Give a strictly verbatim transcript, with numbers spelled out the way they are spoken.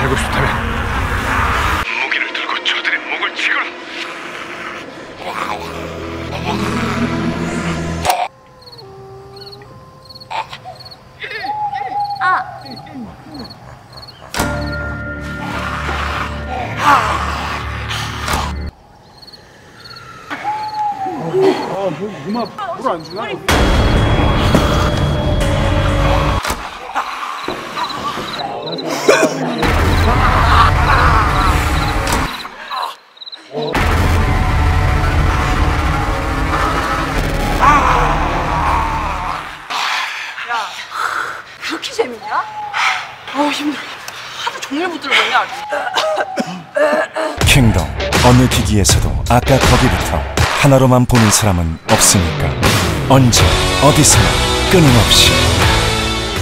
살고 싶다면 무기를 들고 저들의 목을 치거라. 아. 어, 뭐, 누나 물 안 주나? 야, 그렇게 재밌냐? 어 힘들어. 하루 종일 붙들고 있냐 아주. 킹덤 어느 기기에서도 아까 거기부터 하나로만 보는 사람은 없으니까 언제 어디서나 끊임없이